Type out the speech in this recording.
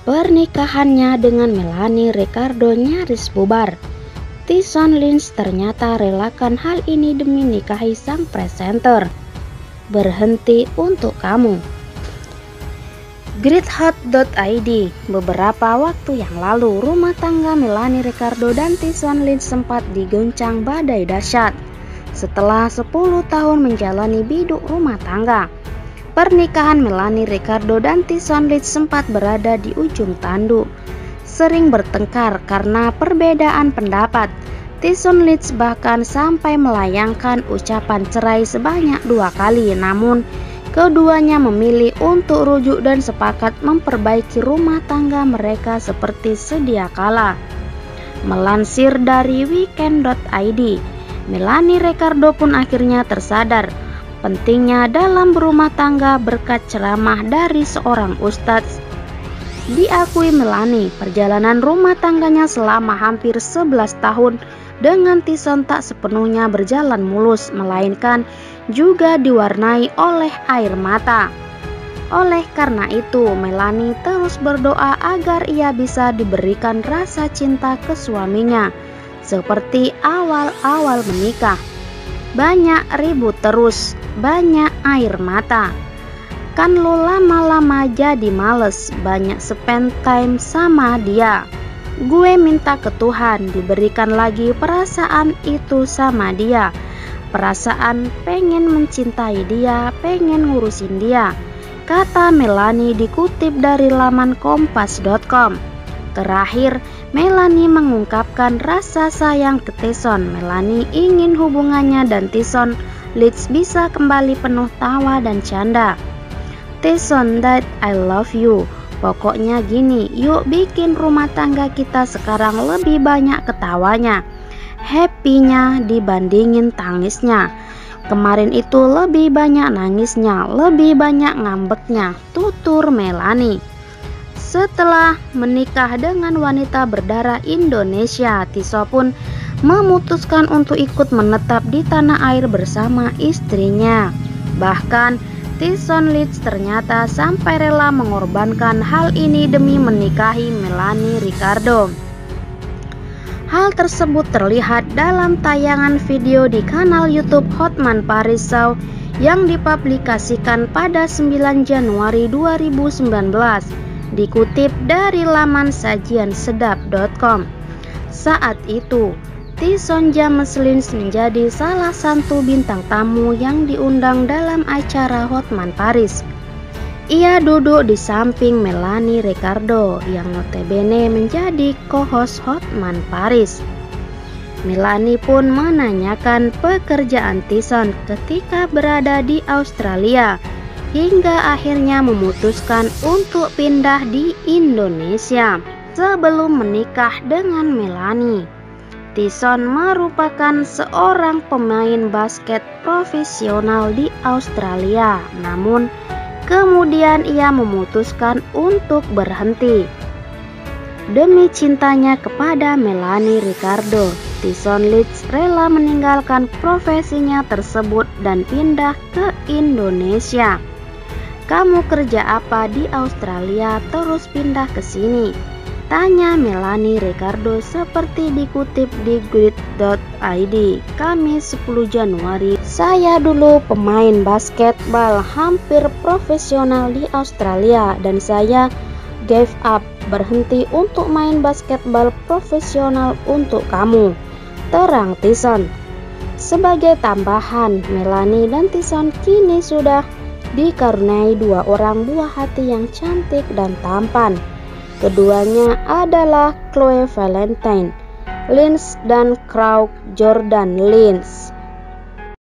Pernikahannya dengan Melanie Ricardo nyaris bubar. Tyson Lynch ternyata relakan hal ini demi nikahi sang presenter. Berhenti untuk kamu. Greathot.id. Beberapa waktu yang lalu, rumah tangga Melanie Ricardo dan Tyson Lynch sempat diguncang badai dahsyat setelah 10 tahun menjalani biduk rumah tangga. Pernikahan Melanie Ricardo dan Tyson Lynch sempat berada di ujung tanduk, sering bertengkar karena perbedaan pendapat. Tyson Lynch bahkan sampai melayangkan ucapan cerai sebanyak 2 kali, namun keduanya memilih untuk rujuk dan sepakat memperbaiki rumah tangga mereka seperti sedia kala. Melansir dari weekend.id, Melanie Ricardo pun akhirnya tersadar pentingnya dalam berumah tangga berkat ceramah dari seorang ustadz. Diakui Melanie, perjalanan rumah tangganya selama hampir 11 tahun dengan Tyson tak sepenuhnya berjalan mulus, melainkan juga diwarnai oleh air mata. Oleh karena itu, Melanie terus berdoa agar ia bisa diberikan rasa cinta ke suaminya seperti awal-awal menikah. Banyak ribut terus, banyak air mata. Kan lo lama-lama jadi males, banyak spend time sama dia. Gue minta ke Tuhan diberikan lagi perasaan itu sama dia. Perasaan pengen mencintai dia, pengen ngurusin dia, kata Melanie dikutip dari laman kompas.com. Terakhir, Melanie mengungkapkan rasa sayang ke Tyson. Melanie ingin hubungannya dan Tyson Lynch bisa kembali penuh tawa dan canda. Tyson that I love you. Pokoknya gini, yuk bikin rumah tangga kita sekarang lebih banyak ketawanya, happy-nya dibandingin tangisnya. Kemarin itu lebih banyak nangisnya, lebih banyak ngambeknya, tutur Melanie. Setelah menikah dengan wanita berdarah Indonesia, Tyson pun memutuskan untuk ikut menetap di tanah air bersama istrinya. Bahkan Tyson Lynch ternyata sampai rela mengorbankan hal ini demi menikahi Melanie Ricardo. Hal tersebut terlihat dalam tayangan video di kanal YouTube Hotman Paris Show yang dipublikasikan pada 9 Januari 2019. Dikutip dari laman sajiansedap.com. Saat itu, Tyson James Lynch menjadi salah satu bintang tamu yang diundang dalam acara Hotman Paris. Ia duduk di samping Melanie Ricardo yang notabene menjadi co-host Hotman Paris. Melanie pun menanyakan pekerjaan Tyson ketika berada di Australia, hingga akhirnya memutuskan untuk pindah di Indonesia. Sebelum menikah dengan Melanie, Tyson merupakan seorang pemain basket profesional di Australia. Namun kemudian ia memutuskan untuk berhenti. Demi cintanya kepada Melanie Ricardo, Tyson Lynch rela meninggalkan profesinya tersebut dan pindah ke Indonesia. Kamu kerja apa di Australia terus pindah ke sini? Tanya Melanie Ricardo seperti dikutip di grid.id, Kamis 10 Januari. Saya dulu pemain basketball hampir profesional di Australia dan saya gave up, berhenti untuk main basketball profesional untuk kamu, terang Tyson. Sebagai tambahan, Melanie dan Tyson kini sudah dikaruniai 2 orang buah hati yang cantik dan tampan. Keduanya adalah Chloe Valentine Lynch dan Craig Jordan Lynch.